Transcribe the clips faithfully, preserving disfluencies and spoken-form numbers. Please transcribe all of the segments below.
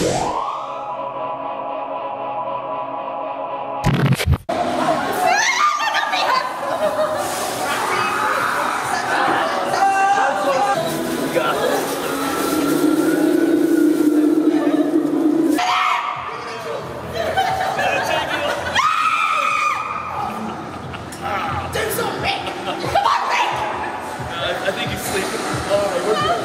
I think he's sleeping. All right, we're good.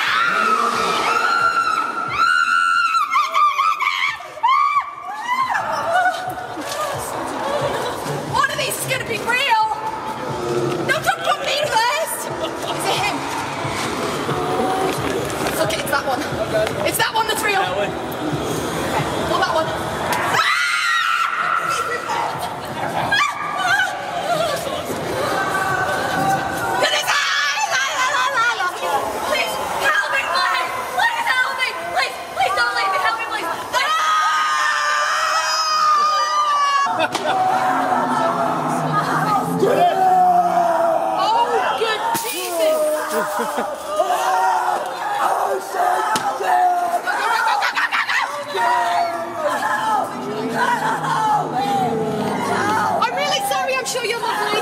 One of these is going to be real. No, don't put me first. Is it him? Okay, it's that one. It's that one that's real. That one. Okay, pull that one. I'm really sorry, I'm sure you're lovely.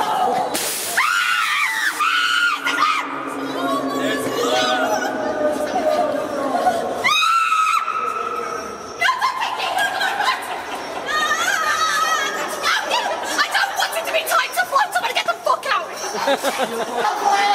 I don't want it to be time to flight, I'm gonna get the fuck out.